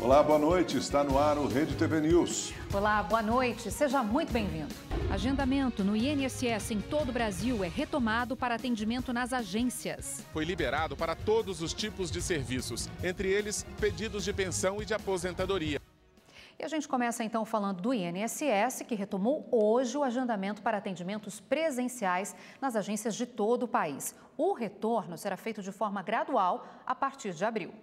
Olá, boa noite. Está no ar o Rede TV News. Olá, boa noite. Seja muito bem-vindo. Agendamento no INSS em todo o Brasil é retomado para atendimento nas agências. Foi liberado para todos os tipos de serviços, entre eles pedidos de pensão e de aposentadoria. E a gente começa então falando do INSS, que retomou hoje o agendamento para atendimentos presenciais nas agências de todo o país. O retorno será feito de forma gradual a partir de abril.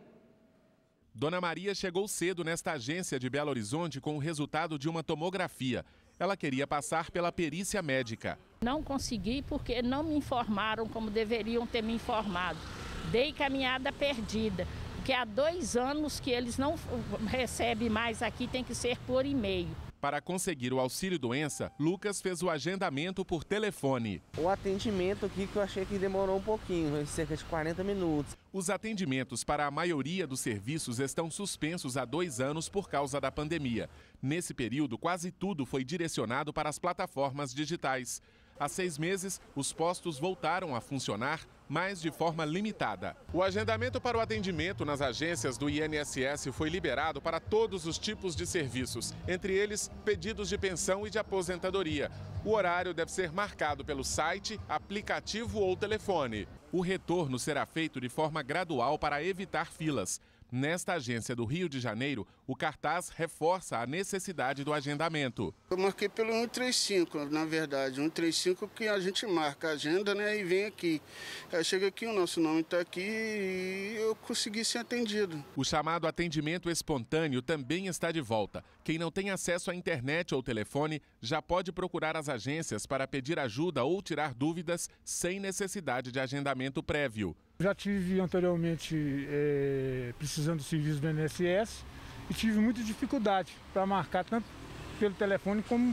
Dona Maria chegou cedo nesta agência de Belo Horizonte com o resultado de uma tomografia. Ela queria passar pela perícia médica. Não consegui porque não me informaram como deveriam ter me informado. Dei caminhada perdida, porque há 2 anos que eles não recebem mais aqui, tem que ser por e-mail. Para conseguir o auxílio-doença, Lucas fez o agendamento por telefone. O atendimento aqui que eu achei que demorou um pouquinho, cerca de 40 minutos. Os atendimentos para a maioria dos serviços estão suspensos há 2 anos por causa da pandemia. Nesse período, quase tudo foi direcionado para as plataformas digitais. Há 6 meses, os postos voltaram a funcionar, mas de forma limitada. O agendamento para o atendimento nas agências do INSS foi liberado para todos os tipos de serviços, entre eles pedidos de pensão e de aposentadoria. O horário deve ser marcado pelo site, aplicativo ou telefone. O retorno será feito de forma gradual para evitar filas. Nesta agência do Rio de Janeiro, o cartaz reforça a necessidade do agendamento. Eu marquei pelo 135, na verdade, 135 que a gente marca a agenda, né, e vem aqui. Chega aqui, o nosso nome está aqui e eu consegui ser atendido. O chamado atendimento espontâneo também está de volta. Quem não tem acesso à internet ou telefone já pode procurar as agências para pedir ajuda ou tirar dúvidas sem necessidade de agendamento prévio. Já tive anteriormente precisando do serviço do INSS e tive muita dificuldade para marcar tanto pelo telefone como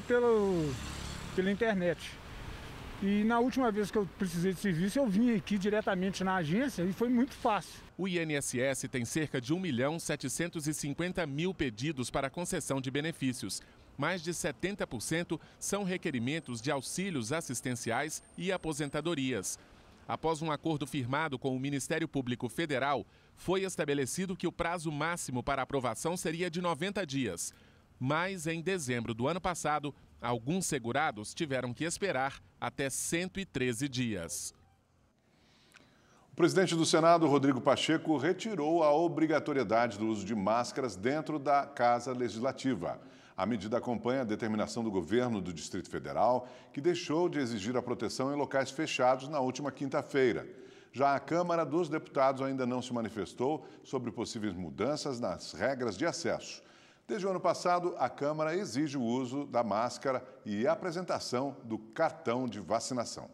pela internet. E na última vez que eu precisei de serviço, eu vim aqui diretamente na agência e foi muito fácil. O INSS tem cerca de 1.750.000 pedidos para concessão de benefícios. Mais de 70% são requerimentos de auxílios assistenciais e aposentadorias. Após um acordo firmado com o Ministério Público Federal, foi estabelecido que o prazo máximo para aprovação seria de 90 dias. Mas, em dezembro do ano passado, alguns segurados tiveram que esperar até 113 dias. O presidente do Senado, Rodrigo Pacheco, retirou a obrigatoriedade do uso de máscaras dentro da Casa Legislativa. A medida acompanha a determinação do governo do Distrito Federal, que deixou de exigir a proteção em locais fechados na última quinta-feira. Já a Câmara dos Deputados ainda não se manifestou sobre possíveis mudanças nas regras de acesso. Desde o ano passado, a Câmara exige o uso da máscara e a apresentação do cartão de vacinação.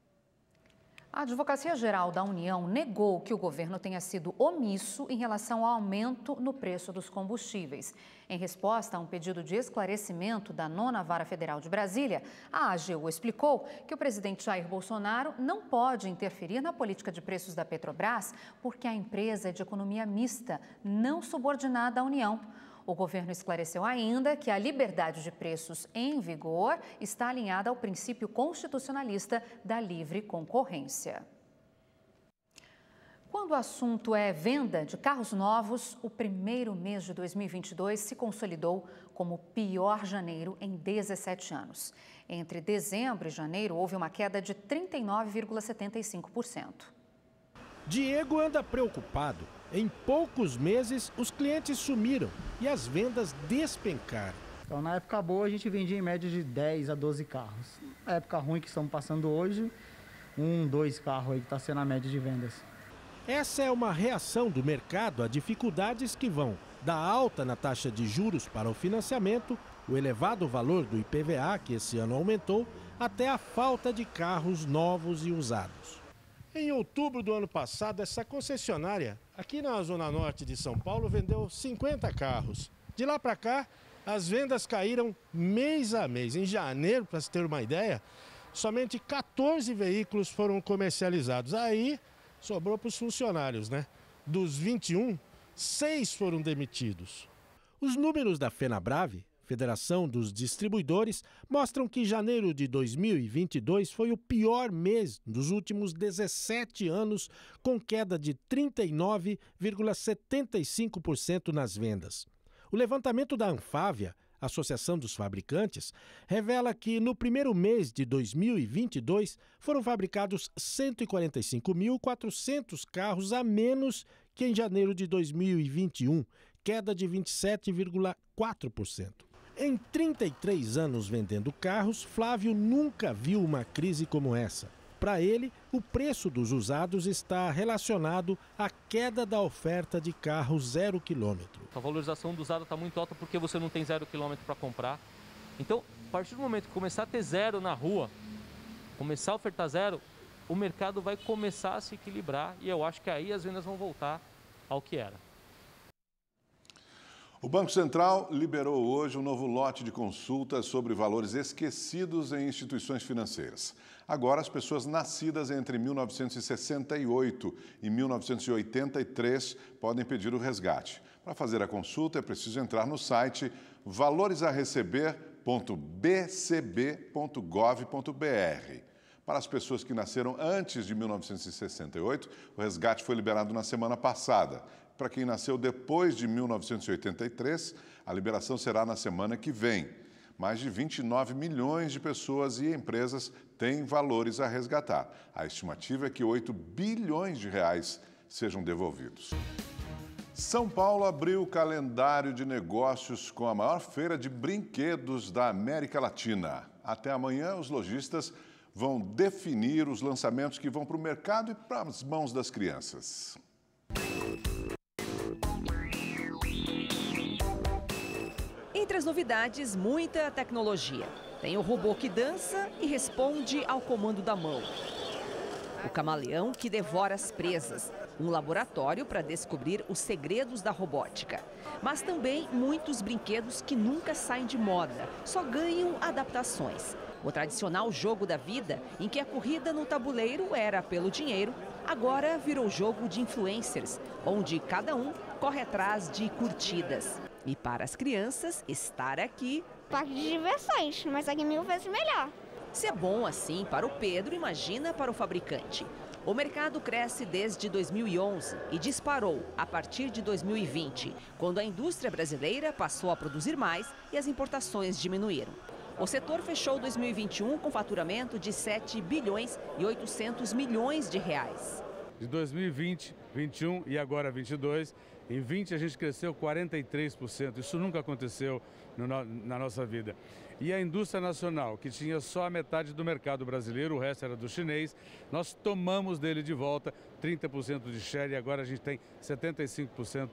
A Advocacia Geral da União negou que o governo tenha sido omisso em relação ao aumento no preço dos combustíveis. Em resposta a um pedido de esclarecimento da 9ª Vara Federal de Brasília, a AGU explicou que o presidente Jair Bolsonaro não pode interferir na política de preços da Petrobras porque a empresa é de economia mista, não subordinada à União. O governo esclareceu ainda que a liberdade de preços em vigor está alinhada ao princípio constitucionalista da livre concorrência. Quando o assunto é venda de carros novos, o primeiro mês de 2022 se consolidou como o pior janeiro em 17 anos. Entre dezembro e janeiro, houve uma queda de 39,75%. Diego anda preocupado. Em poucos meses, os clientes sumiram e as vendas despencaram. Então, na época boa, a gente vendia em média de 10 a 12 carros. Na época ruim que estamos passando hoje, 2 carros aí que está sendo a média de vendas. Essa é uma reação do mercado a dificuldades que vão da alta na taxa de juros para o financiamento, o elevado valor do IPVA, que esse ano aumentou, até a falta de carros novos e usados. Em outubro do ano passado, essa concessionária, aqui na Zona Norte de São Paulo, vendeu 50 carros. De lá para cá, as vendas caíram mês a mês. Em janeiro, para se ter uma ideia, somente 14 veículos foram comercializados. Aí, sobrou para os funcionários, né? Dos 21, 6 foram demitidos. Os números da FenaBrave, Federação dos Distribuidores, mostram que janeiro de 2022 foi o pior mês dos últimos 17 anos, com queda de 39,75% nas vendas. O levantamento da Anfávia, Associação dos Fabricantes, revela que no primeiro mês de 2022 foram fabricados 145.400 carros a menos que em janeiro de 2021, queda de 27,4%. Em 33 anos vendendo carros, Flávio nunca viu uma crise como essa. Para ele, o preço dos usados está relacionado à queda da oferta de carros 0 km. A valorização do usado está muito alta porque você não tem 0 km para comprar. Então, a partir do momento que começar a ter zero na rua, começar a ofertar zero, o mercado vai começar a se equilibrar e eu acho que aí as vendas vão voltar ao que era. O Banco Central liberou hoje um novo lote de consultas sobre valores esquecidos em instituições financeiras. Agora, as pessoas nascidas entre 1968 e 1983 podem pedir o resgate. Para fazer a consulta, é preciso entrar no site valoresareceber.bcb.gov.br. Para as pessoas que nasceram antes de 1968, o resgate foi liberado na semana passada. Para quem nasceu depois de 1983, a liberação será na semana que vem. Mais de 29 milhões de pessoas e empresas têm valores a resgatar. A estimativa é que 8 bilhões de reais sejam devolvidos. São Paulo abriu o calendário de negócios com a maior feira de brinquedos da América Latina. Até amanhã, os lojistas vão definir os lançamentos que vão para o mercado e para as mãos das crianças. Entre as novidades, muita tecnologia. Tem o robô que dança e responde ao comando da mão. O camaleão que devora as presas. Um laboratório para descobrir os segredos da robótica. Mas também muitos brinquedos que nunca saem de moda, só ganham adaptações. O tradicional jogo da vida, em que a corrida no tabuleiro era pelo dinheiro, agora virou jogo de influencers, onde cada um corre atrás de curtidas. E para as crianças, estar aqui... Parque de diversões, mas aqui 1000 vezes melhor. Se é bom assim para o Pedro, imagina para o fabricante. O mercado cresce desde 2011 e disparou a partir de 2020, quando a indústria brasileira passou a produzir mais e as importações diminuíram. O setor fechou 2021 com faturamento de 7 bilhões e 800 milhões de reais. De 2020, 21 e agora 22, em 20 a gente cresceu 43%. Isso nunca aconteceu na nossa vida. E a indústria nacional, que tinha só a metade do mercado brasileiro, o resto era do chinês, nós tomamos dele de volta 30% de share e agora a gente tem 75%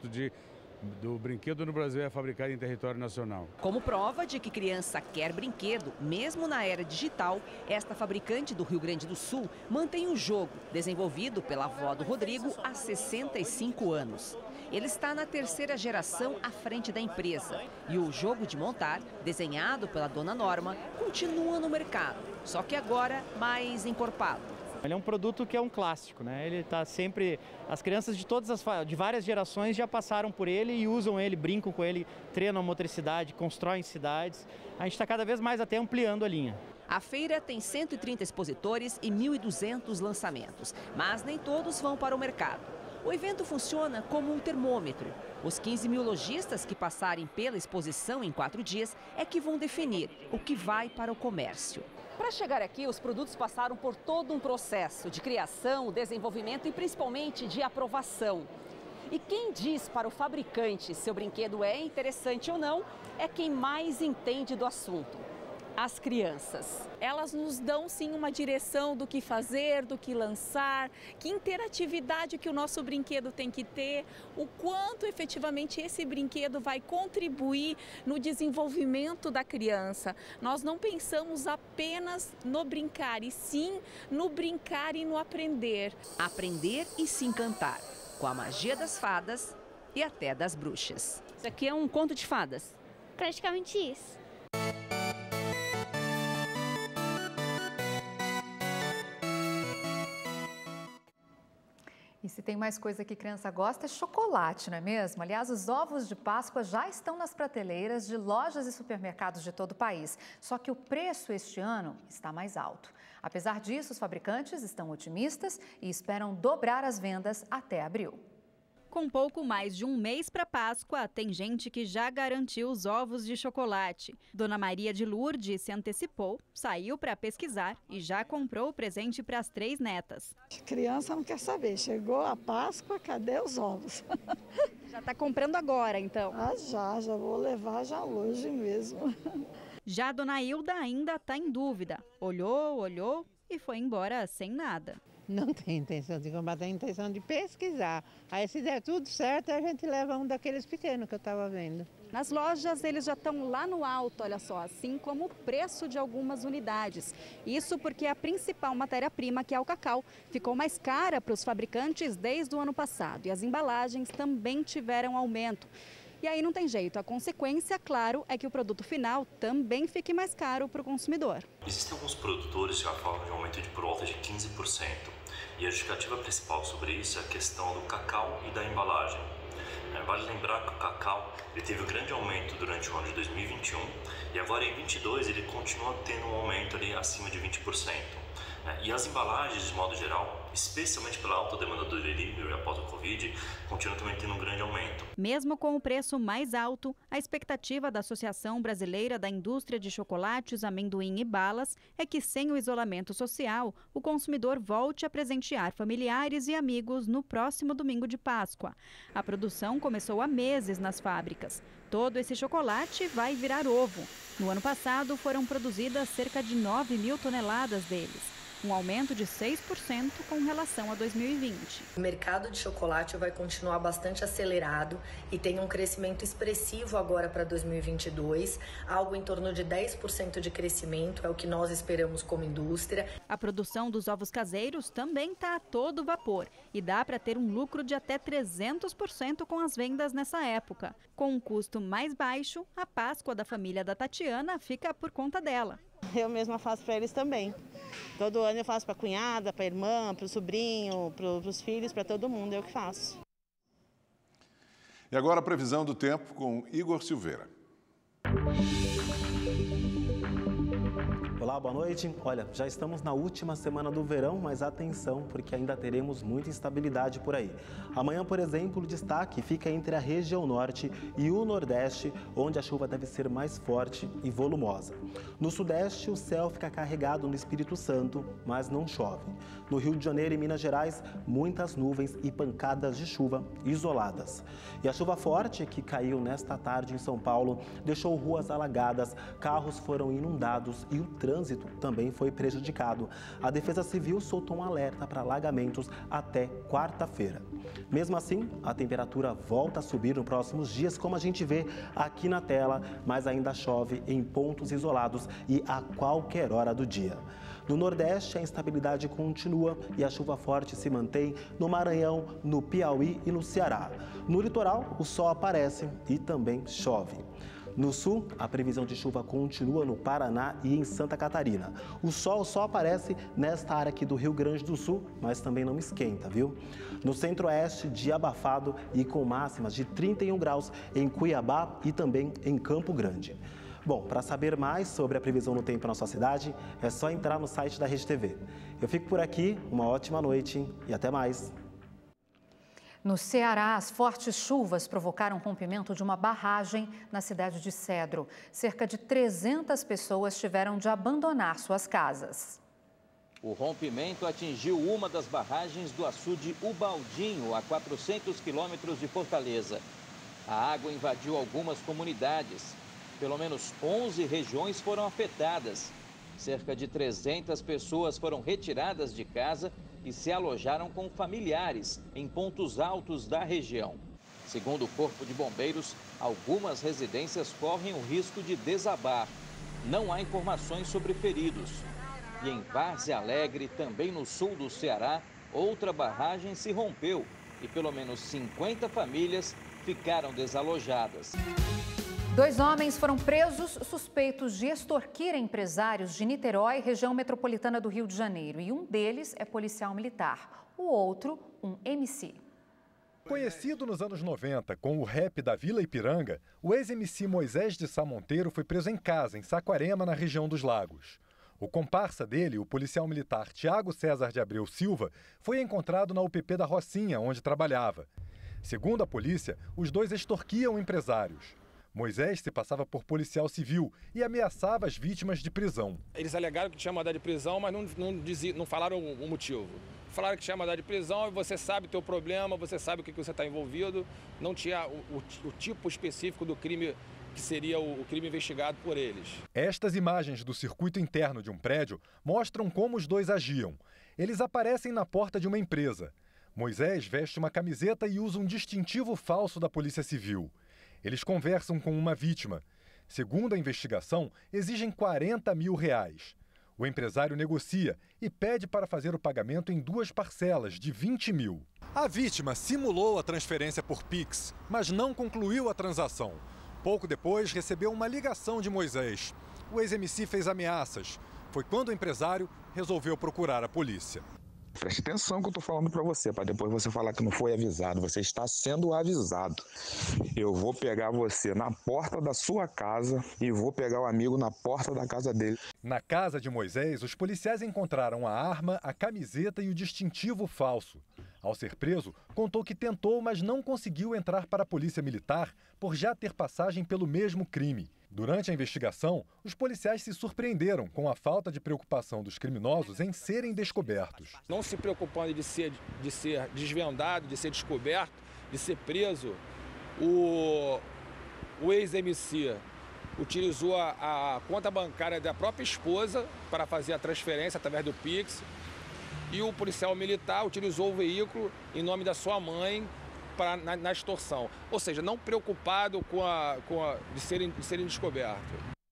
do brinquedo no Brasil é fabricado em território nacional. Como prova de que criança quer brinquedo, mesmo na era digital, esta fabricante do Rio Grande do Sul mantém um jogo desenvolvido pela avó do Rodrigo há 65 anos. Ele está na terceira geração à frente da empresa e o jogo de montar, desenhado pela dona Norma, continua no mercado, só que agora mais encorpado. Ele é um produto que é um clássico, né? Ele está sempre... As crianças de várias gerações já passaram por ele e usam ele, brincam com ele, treinam a motricidade, constroem cidades. A gente está cada vez mais até ampliando a linha. A feira tem 130 expositores e 1.200 lançamentos, mas nem todos vão para o mercado. O evento funciona como um termômetro. Os 15 mil lojistas que passarem pela exposição em 4 dias é que vão definir o que vai para o comércio. Para chegar aqui, os produtos passaram por todo um processo de criação, desenvolvimento e principalmente de aprovação. E quem diz para o fabricante se o brinquedo é interessante ou não é quem mais entende do assunto. As crianças. Elas nos dão sim uma direção do que fazer, do que lançar, que interatividade que o nosso brinquedo tem que ter, o quanto efetivamente esse brinquedo vai contribuir no desenvolvimento da criança. Nós não pensamos apenas no brincar, e sim no brincar e no aprender. Aprender e se encantar, com a magia das fadas e até das bruxas. Isso aqui é um conto de fadas? Praticamente isso. E se tem mais coisa que criança gosta, é chocolate, não é mesmo? Aliás, os ovos de Páscoa já estão nas prateleiras de lojas e supermercados de todo o país. Só que o preço este ano está mais alto. Apesar disso, os fabricantes estão otimistas e esperam dobrar as vendas até abril. Com pouco mais de um mês para Páscoa, tem gente que já garantiu os ovos de chocolate. Dona Maria de Lourdes se antecipou, saiu para pesquisar e já comprou o presente para as 3 netas. Criança não quer saber, chegou a Páscoa, cadê os ovos? Já está comprando agora, então? Já vou levar já hoje mesmo. Já a Dona Hilda ainda está em dúvida. Olhou e foi embora sem nada. Não tem intenção de comprar, tem intenção de pesquisar. Aí se der tudo certo, a gente leva um daqueles pequenos que eu estava vendo. Nas lojas, eles já estão lá no alto, olha só, assim como o preço de algumas unidades. Isso porque a principal matéria-prima, que é o cacau, ficou mais cara para os fabricantes desde o ano passado. E as embalagens também tiveram aumento. E aí não tem jeito, a consequência, claro, é que o produto final também fique mais caro para o consumidor. Existem alguns produtores que já falam de um aumento de por volta de 15%. E a justificativa principal sobre isso é a questão do cacau e da embalagem. Vale lembrar que o cacau ele teve um grande aumento durante o ano de 2021 e agora em 2022 ele continua tendo um aumento ali acima de 20%. E as embalagens, de modo geral, especialmente pela alta demanda do delivery após o Covid, continuam também tendo um grande aumento. Mesmo com o preço mais alto, a expectativa da Associação Brasileira da Indústria de Chocolates, Amendoim e Balas é que, sem o isolamento social, o consumidor volte a presentear familiares e amigos no próximo domingo de Páscoa. A produção começou há meses nas fábricas. Todo esse chocolate vai virar ovo. No ano passado, foram produzidas cerca de 9 mil toneladas deles. Um aumento de 6% com relação a 2020. O mercado de chocolate vai continuar bastante acelerado e tem um crescimento expressivo agora para 2022, algo em torno de 10% de crescimento, é o que nós esperamos como indústria. A produção dos ovos caseiros também está a todo vapor e dá para ter um lucro de até 300% com as vendas nessa época. Com um custo mais baixo, a Páscoa da família da Tatiana fica por conta dela. Eu mesma faço para eles também. Todo ano eu faço para a cunhada, para a irmã, para o sobrinho, para os filhos, para todo mundo, eu que faço. E agora a previsão do tempo com Igor Silveira. Olá, boa noite. Olha, já estamos na última semana do verão, mas atenção, porque ainda teremos muita instabilidade por aí. Amanhã, por exemplo, o destaque fica entre a região norte e o nordeste, onde a chuva deve ser mais forte e volumosa. No sudeste, o céu fica carregado no Espírito Santo, mas não chove. No Rio de Janeiro e Minas Gerais, muitas nuvens e pancadas de chuva isoladas. E a chuva forte que caiu nesta tarde em São Paulo deixou ruas alagadas, carros foram inundados e o trânsito também foi prejudicado. A Defesa Civil soltou um alerta para alagamentos até quarta-feira. Mesmo assim, a temperatura volta a subir nos próximos dias, como a gente vê aqui na tela, mas ainda chove em pontos isolados e a qualquer hora do dia. No Nordeste, a instabilidade continua e a chuva forte se mantém no Maranhão, no Piauí e no Ceará. No litoral, o sol aparece e também chove. No sul, a previsão de chuva continua no Paraná e em Santa Catarina. O sol só aparece nesta área aqui do Rio Grande do Sul, mas também não esquenta, viu? No centro-oeste, dia abafado e com máximas de 31 graus em Cuiabá e também em Campo Grande. Bom, para saber mais sobre a previsão do tempo na sua cidade, é só entrar no site da Rede TV. Eu fico por aqui, uma ótima noite e até mais. No Ceará, as fortes chuvas provocaram o rompimento de uma barragem na cidade de Cedro. Cerca de 300 pessoas tiveram de abandonar suas casas. O rompimento atingiu uma das barragens do açude Ubaldinho, a 400 quilômetros de Fortaleza. A água invadiu algumas comunidades. Pelo menos 11 regiões foram afetadas. Cerca de 300 pessoas foram retiradas de casa e se alojaram com familiares em pontos altos da região. Segundo o Corpo de Bombeiros, algumas residências correm o risco de desabar. Não há informações sobre feridos. E em Várzea Alegre, também no sul do Ceará, outra barragem se rompeu e pelo menos 50 famílias ficaram desalojadas. 2 homens foram presos suspeitos de extorquir empresários de Niterói, região metropolitana do Rio de Janeiro. E um deles é policial militar, o outro, um MC. Conhecido nos anos 90 com o rap da Vila Ipiranga, o ex-MC Moisés de Sá Monteiro foi preso em casa, em Saquarema, na região dos Lagos. O comparsa dele, o policial militar Tiago César de Abreu Silva, foi encontrado na UPP da Rocinha, onde trabalhava. Segundo a polícia, os dois extorquiam empresários. Moisés se passava por policial civil e ameaçava as vítimas de prisão. Eles alegaram que tinha mandado de prisão, mas não falaram o motivo. Falaram que tinha mandado de prisão e você sabe o teu problema, você sabe o que você está envolvido. Não tinha o tipo específico do crime que seria o crime investigado por eles. Estas imagens do circuito interno de um prédio mostram como os dois agiam. Eles aparecem na porta de uma empresa. Moisés veste uma camiseta e usa um distintivo falso da Polícia Civil. Eles conversam com uma vítima. Segundo a investigação, exigem R$40 mil. O empresário negocia e pede para fazer o pagamento em 2 parcelas de 20 mil. A vítima simulou a transferência por Pix, mas não concluiu a transação. Pouco depois, recebeu uma ligação de Moisés. O ex-MC fez ameaças. Foi quando o empresário resolveu procurar a polícia. Preste atenção que eu estou falando para você, para depois você falar que não foi avisado. Você está sendo avisado. Eu vou pegar você na porta da sua casa e vou pegar o amigo na porta da casa dele. Na casa de Moisés, os policiais encontraram a arma, a camiseta e o distintivo falso. Ao ser preso, contou que tentou, mas não conseguiu entrar para a polícia militar por já ter passagem pelo mesmo crime. Durante a investigação, os policiais se surpreenderam com a falta de preocupação dos criminosos em serem descobertos. Não se preocupando de ser desvendado, de ser descoberto, de ser preso, o ex-MC utilizou a conta bancária da própria esposa para fazer a transferência através do Pix e o policial militar utilizou o veículo em nome da sua mãe na extorsão, ou seja, não preocupado de serem descobertos.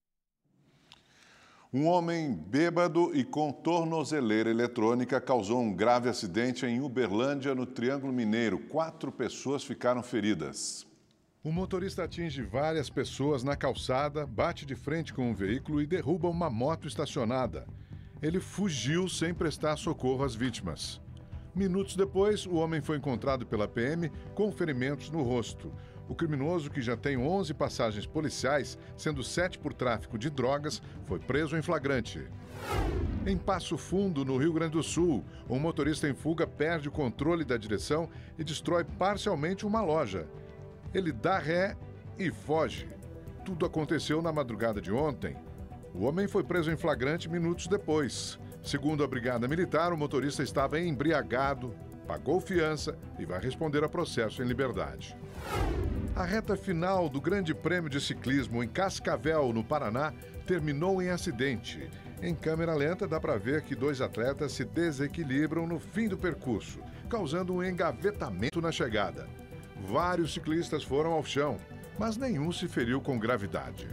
Um homem bêbado e com tornozeleira eletrônica causou um grave acidente em Uberlândia, no Triângulo Mineiro. 4 pessoas ficaram feridas. O motorista atinge várias pessoas na calçada, bate de frente com um veículo e derruba uma moto estacionada. Ele fugiu sem prestar socorro às vítimas. Minutos depois, o homem foi encontrado pela PM com ferimentos no rosto. O criminoso, que já tem 11 passagens policiais, sendo 7 por tráfico de drogas, foi preso em flagrante. Em Passo Fundo, no Rio Grande do Sul, um motorista em fuga perde o controle da direção e destrói parcialmente uma loja. Ele dá ré e foge. Tudo aconteceu na madrugada de ontem. O homem foi preso em flagrante minutos depois. Segundo a Brigada Militar, o motorista estava embriagado, pagou fiança e vai responder a processo em liberdade. A reta final do Grande Prêmio de Ciclismo em Cascavel, no Paraná, terminou em acidente. Em câmera lenta dá para ver que 2 atletas se desequilibram no fim do percurso, causando um engavetamento na chegada. Vários ciclistas foram ao chão, mas nenhum se feriu com gravidade.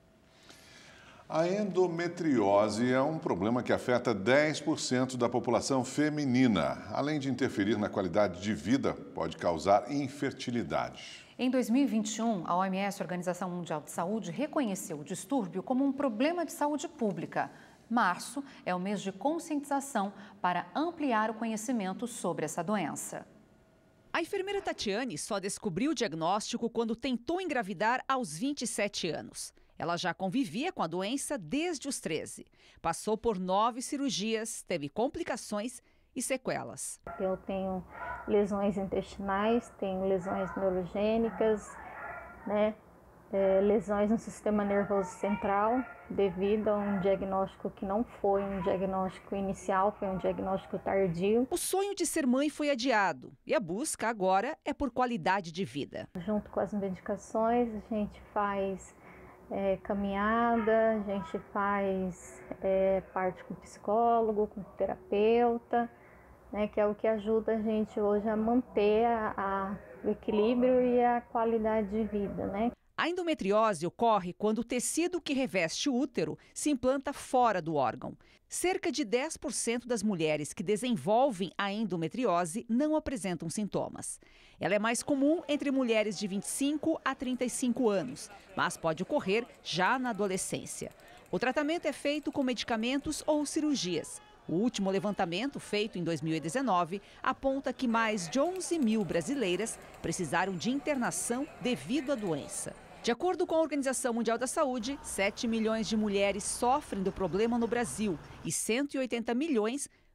A endometriose é um problema que afeta 10% da população feminina. Além de interferir na qualidade de vida, pode causar infertilidade. Em 2021, a OMS, Organização Mundial de Saúde, reconheceu o distúrbio como um problema de saúde pública. Março é o mês de conscientização para ampliar o conhecimento sobre essa doença. A enfermeira Tatiane só descobriu o diagnóstico quando tentou engravidar aos 27 anos. Ela já convivia com a doença desde os 13. Passou por 9 cirurgias, teve complicações e sequelas. Eu tenho lesões intestinais, tenho lesões neurogênicas, lesões no sistema nervoso central, devido a um diagnóstico que não foi um diagnóstico inicial, foi um diagnóstico tardio. O sonho de ser mãe foi adiado e a busca agora é por qualidade de vida. Junto com as medicações, a gente faz caminhada, a gente faz parte com psicólogo, com terapeuta, que é o que ajuda a gente hoje a manter o equilíbrio e a qualidade de vida, A endometriose ocorre quando o tecido que reveste o útero se implanta fora do órgão. Cerca de 10% das mulheres que desenvolvem a endometriose não apresentam sintomas. Ela é mais comum entre mulheres de 25 a 35 anos, mas pode ocorrer já na adolescência. O tratamento é feito com medicamentos ou cirurgias. O último levantamento, feito em 2019, aponta que mais de 11 mil brasileiras precisaram de internação devido à doença. De acordo com a Organização Mundial da Saúde, 7 milhões de mulheres sofrem do problema no Brasil e 180 milhões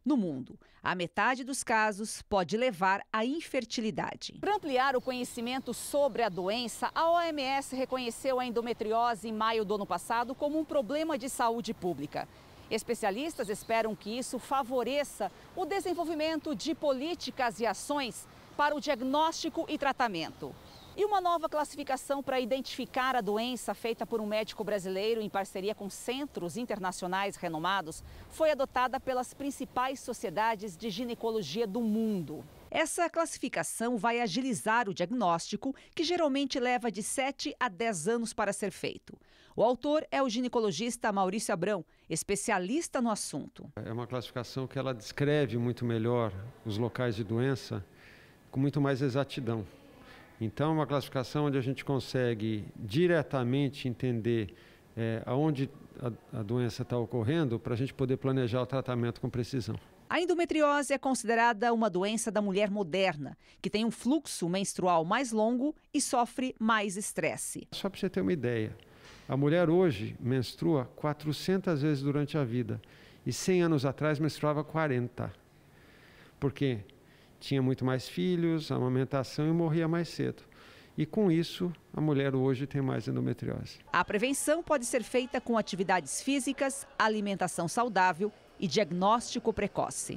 No mundo, a metade dos casos pode levar à infertilidade. Para ampliar o conhecimento sobre a doença, a OMS reconheceu a endometriose em maio do ano passado como um problema de saúde pública. Especialistas esperam que isso favoreça o desenvolvimento de políticas e ações para o diagnóstico e tratamento. E uma nova classificação para identificar a doença, feita por um médico brasileiro em parceria com centros internacionais renomados, foi adotada pelas principais sociedades de ginecologia do mundo. Essa classificação vai agilizar o diagnóstico, que geralmente leva de 7 a 10 anos para ser feito. O autor é o ginecologista Maurício Abrão, especialista no assunto. É uma classificação que ela descreve muito melhor os locais de doença com muito mais exatidão. Então, é uma classificação onde a gente consegue diretamente entender aonde a doença está ocorrendo para a gente poder planejar o tratamento com precisão. A endometriose é considerada uma doença da mulher moderna, que tem um fluxo menstrual mais longo e sofre mais estresse. Só para você ter uma ideia, a mulher hoje menstrua 400 vezes durante a vida e 100 anos atrás menstruava 40. Por quê? Tinha muito mais filhos, amamentação e morria mais cedo. E com isso, a mulher hoje tem mais endometriose. A prevenção pode ser feita com atividades físicas, alimentação saudável e diagnóstico precoce.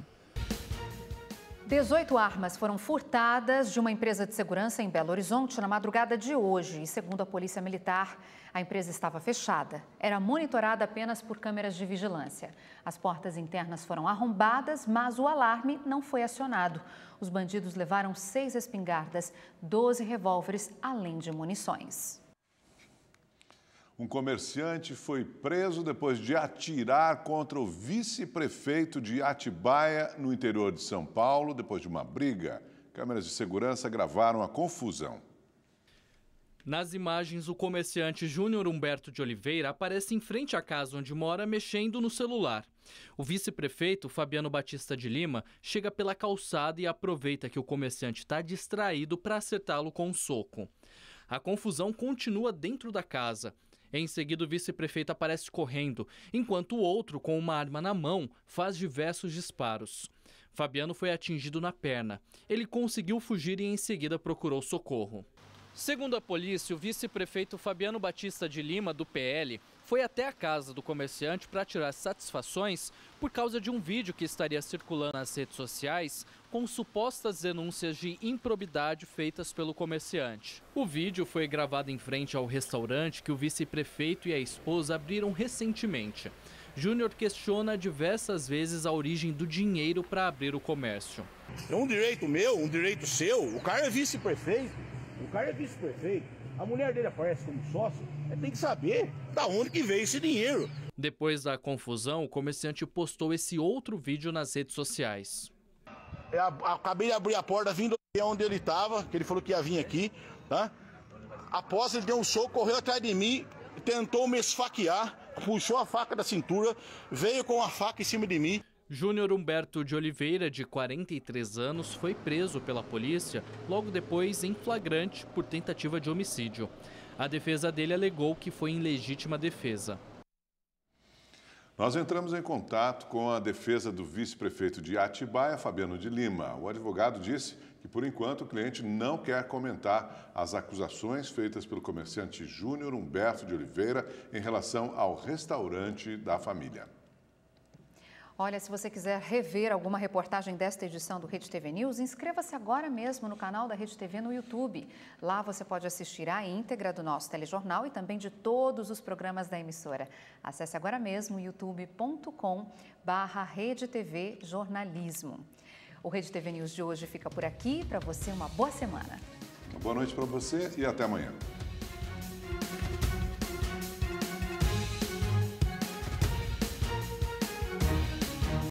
18 armas foram furtadas de uma empresa de segurança em Belo Horizonte na madrugada de hoje. E segundo a Polícia Militar, a empresa estava fechada. Era monitorada apenas por câmeras de vigilância. As portas internas foram arrombadas, mas o alarme não foi acionado. Os bandidos levaram 6 espingardas, 12 revólveres, além de munições. Um comerciante foi preso depois de atirar contra o vice-prefeito de Atibaia, no interior de São Paulo, depois de uma briga. Câmeras de segurança gravaram a confusão. Nas imagens, o comerciante Júnior Humberto de Oliveira aparece em frente à casa onde mora, mexendo no celular. O vice-prefeito, Fabiano Batista de Lima, chega pela calçada e aproveita que o comerciante está distraído para acertá-lo com um soco. A confusão continua dentro da casa. Em seguida, o vice-prefeito aparece correndo, enquanto o outro, com uma arma na mão, faz diversos disparos. Fabiano foi atingido na perna. Ele conseguiu fugir e em seguida procurou socorro. Segundo a polícia, o vice-prefeito Fabiano Batista de Lima, do PL, foi até a casa do comerciante para tirar satisfações por causa de um vídeo que estaria circulando nas redes sociais com supostas denúncias de improbidade feitas pelo comerciante. O vídeo foi gravado em frente ao restaurante que o vice-prefeito e a esposa abriram recentemente. Júnior questiona diversas vezes a origem do dinheiro para abrir o comércio. É um direito meu, um direito seu. O cara é vice-prefeito. A mulher dele aparece como sócio. Tem que saber da onde que veio esse dinheiro. Depois da confusão, o comerciante postou esse outro vídeo nas redes sociais. Acabei de abrir a porta vindo onde ele estava, que ele falou que ia vir aqui, tá? Após ele deu um soco, correu atrás de mim, tentou me esfaquear, puxou a faca da cintura, veio com a faca em cima de mim. Júnior Humberto de Oliveira, de 43 anos, foi preso pela polícia logo depois em flagrante por tentativa de homicídio. A defesa dele alegou que foi em legítima defesa. Nós entramos em contato com a defesa do vice-prefeito de Atibaia, Fabiano de Lima. O advogado disse que, por enquanto, o cliente não quer comentar as acusações feitas pelo comerciante Júnior Humberto de Oliveira em relação ao restaurante da família. Olha, se você quiser rever alguma reportagem desta edição do Rede TV News, inscreva-se agora mesmo no canal da Rede TV no YouTube. Lá você pode assistir a íntegra do nosso telejornal e também de todos os programas da emissora. Acesse agora mesmo youtube.com/RedeTV Jornalismo. O Rede TV News de hoje fica por aqui. Para você, uma boa semana. Boa noite para você e até amanhã.